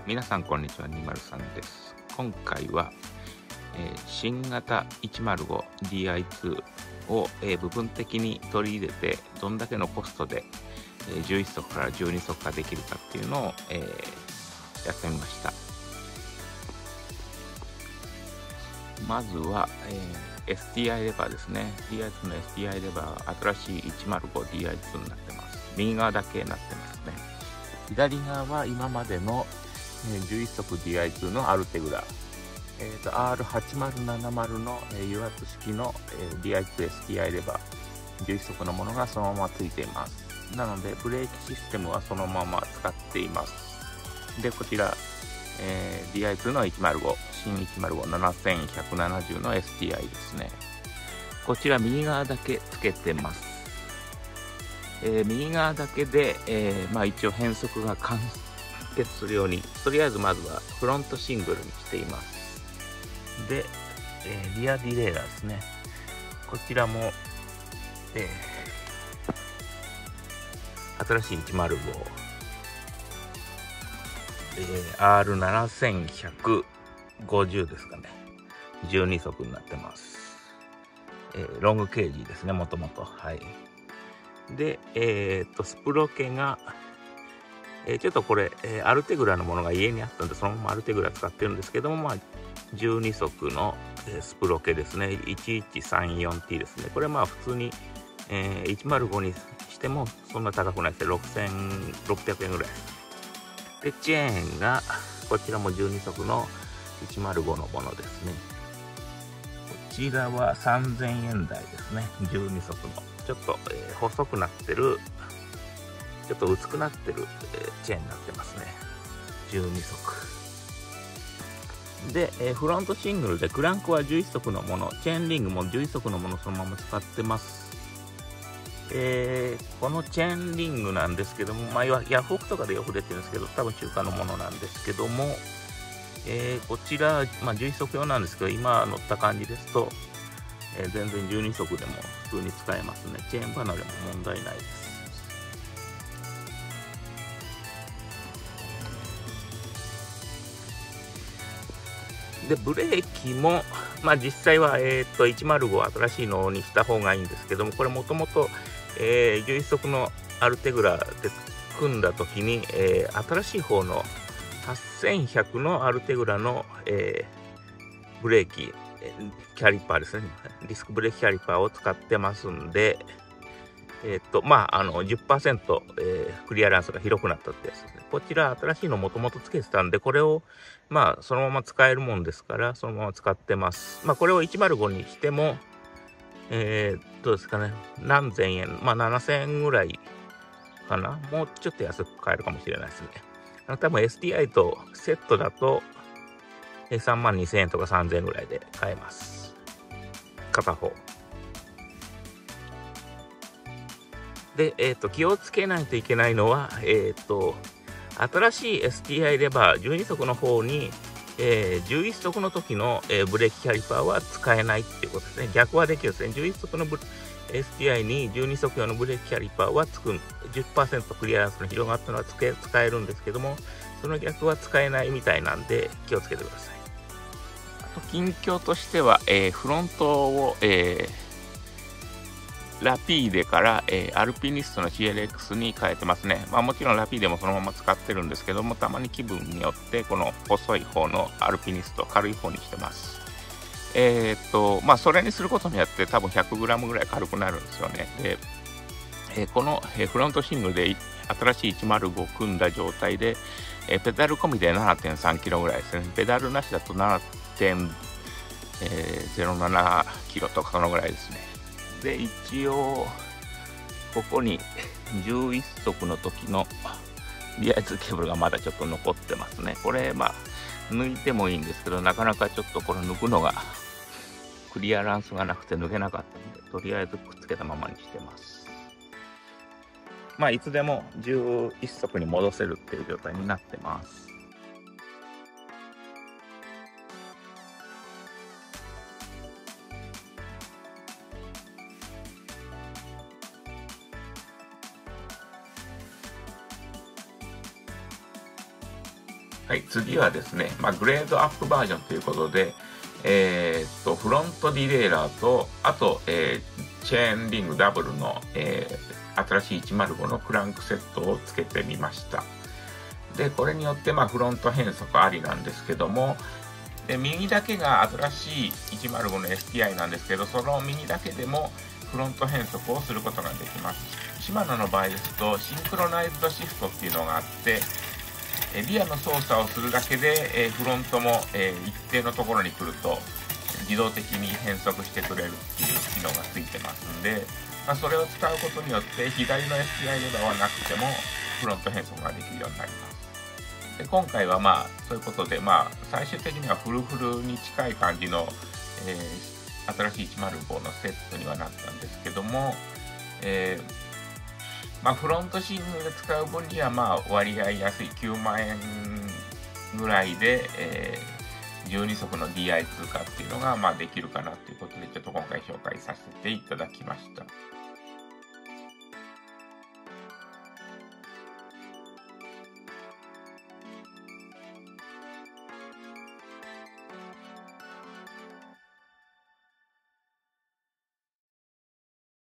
皆さんこんにちは、203です。今回は、新型 105DI2 を、部分的に取り入れてどんだけのコストで、11足から12足化できるかっていうのを、やってみました。まずは、STI レバーですね。DI2 の STI レバー、新しい 105DI2 になってます。右側だけになってますね。左側は今までの11足 DI2 のアルテグラ、R8070 の油圧式の DI2 STI レバー11足のものがそのままついています。なのでブレーキシステムはそのまま使っています。でこちら、DI2 の105新1057170の STI ですね。こちら右側だけつけてます。右側だけで、一応変速が完結するように、とりあえずまずはフロントシングルにしています。で、リアディレイラーですね。こちらも、新しい105、R7150 ですかね。12足になってます。ロングケージですね、もともと。はい。で、スプロケが、ちょっとこれ、アルテグラのものが家にあったんで、そのままアルテグラ使ってるんですけども、12足の、スプロケですね。1134T ですね。これ普通に、105にしてもそんな高くないですね。6600円ぐらい。で、チェーンが、こちらも12足の105のものですね。こちらは3000円台ですね。12足の。ちょっと、細くなってる、ちょっと薄くなってる、チェーンになってますね。12足。で、フロントシングルでクランクは11足のもの、チェーンリングも11足のものそのまま使ってます。このチェーンリングなんですけども、ヤフオクとかでよく出てるんですけど、多分中華のものなんですけども、こちら、11足用なんですけど、今乗った感じですと、全然12足でも普通に使えますね。チェーン離れも問題ないです。で、ブレーキも、実際は、105新しいのにした方がいいんですけども、これもともと、11足のアルテグラで組んだ時に、新しい方の8100のアルテグラの、ブレーキ、キャリパーですね。ディスクブレーキキャリパーを使ってますんで、10%、クリアランスが広くなったってやつですね。こちら新しいのもともとつけてたんで、これをそのまま使えるもんですから、そのまま使ってます。これを105にしても、どうですかね、何千円、7000円ぐらいかな。もうちょっと安く買えるかもしれないですね。多分 STI とセットだと、32,000円とか3000円ぐらいで買えます。片方。で、気をつけないといけないのは、新しい STI レバー12足の方に、11足の時の、ブレーキキャリパーは使えないっていうことですね。逆はできるんですね。11足のSTI に12足用のブレーキキャリパーは10% クリアランスの広がったのは使えるんですけども、その逆は使えないみたいなんで気をつけてください。あと近況としては、フロントを、ラピーデから、アルピニストの CLX に変えてますね。もちろんラピーデもそのまま使ってるんですけども、たまに気分によってこの細い方のアルピニスト、軽い方にしてます。それにすることによって多分 100g ぐらい軽くなるんですよね。で、この、フロントシングルで新しい105組んだ状態で、ペダル込みで 7.3kg ぐらいですね。ペダルなしだと 7.07kg とかそのぐらいですね。で、一応、ここに11足の時の DI2 ケーブルがまだちょっと残ってますね。これ、抜いてもいいんですけど、なかなかちょっとこれ抜くのが、クリアランスがなくて抜けなかったので、とりあえずくっつけたままにしてます。いつでも11足に戻せるっていう状態になってます。 はい、次はですね、グレードアップバージョンということで、フロントディレイラーと、あと、チェーンリングダブルの、新しい105のクランクセットをつけてみました。で、これによって、フロント変速ありなんですけども、で右だけが新しい105の STI なんですけど、その右だけでもフロント変速をすることができます。シマノの場合ですと、シンクロナイズドシフトっていうのがあって、リアの操作をするだけで、フロントも、一定のところに来ると自動的に変速してくれるっていう機能がついてますんで、それを使うことによって左の STI レバーはなくてもフロント変速ができるようになります。で今回はそういうことで、最終的にはフルフルに近い感じの、新しい105のセットにはなったんですけども、フロントシーンで使う分には割合安い9万円ぐらいで、12速の DI 通過っていうのができるかなということで、ちょっと今回紹介させていただきました。